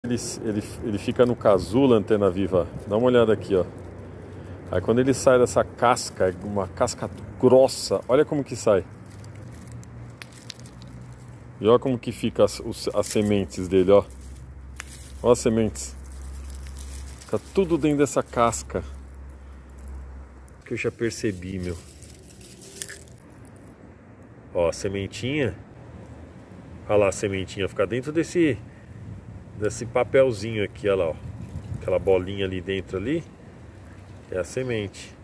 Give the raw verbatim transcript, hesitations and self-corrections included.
Ele, ele, ele fica no casulo, Antena Viva. Dá uma olhada aqui, ó. Aí quando ele sai dessa casca, uma casca grossa, olha como que sai. E olha como que fica as, os, as sementes dele, ó. Olha as sementes. Tá tudo dentro dessa casca. Que eu já percebi, meu. Ó, a sementinha. Olha lá a sementinha, fica dentro desse desse papelzinho aqui, olha lá, ó. Aquela bolinha ali dentro ali é a semente.